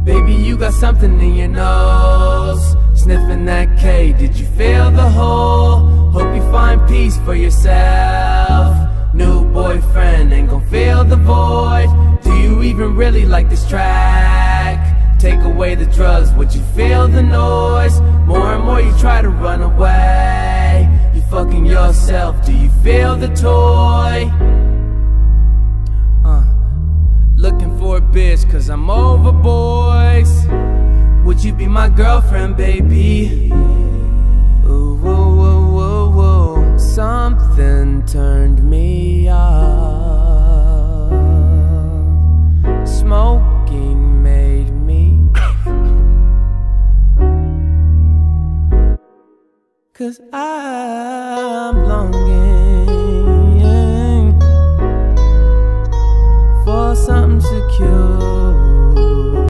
Baby, you got something in your nose. Sniffing that K, did you feel the hole? Hope you find peace for yourself. New boyfriend ain't gon' fill the void. Do you even really like this track? Take away the drugs, would you feel the noise? More and more you try to run away. You fucking yourself, do you feel the toy? Looking for a bitch cause I'm over boys. Would you be my girlfriend, baby? Ooh, ooh, ooh, ooh, ooh. Something turned me off. Smoking made me cause I'm longing